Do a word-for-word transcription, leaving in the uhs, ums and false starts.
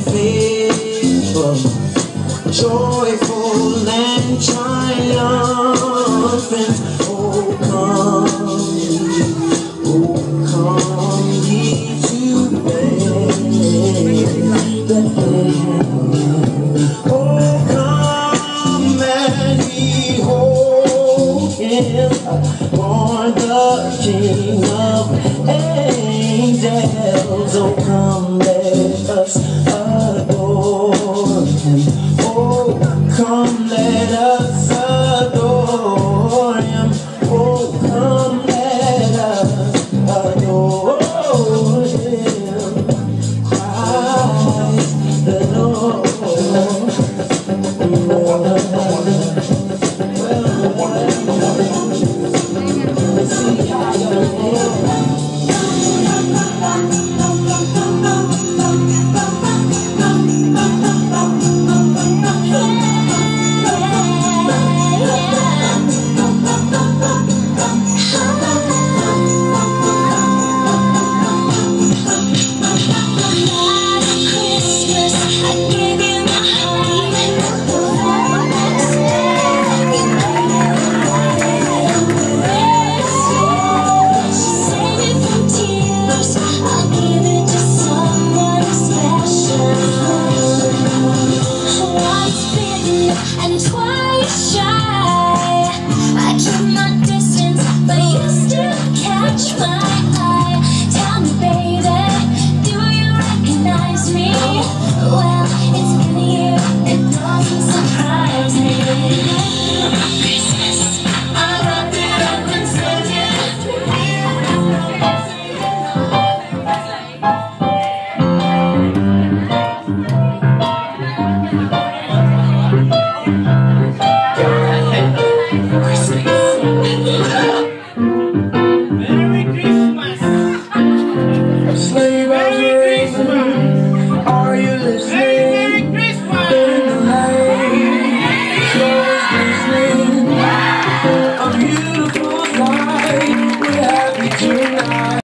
faithful, joyful and triumphant. Oh, come ye, oh, come ye to Bethlehem. Oh, come and behold him, born the King of angels. Oh, come, let us adore him. Oh, come, let us adore him. Oh, come, let us adore him. Christ the Lord. Let's see how you're and twice shy. I keep my distance, but you still catch my eye. Tell me, baby, do you recognize me? Well, it's been a year, it doesn't surprise me. Christmas, I wrapped it up and sent it. Christmas.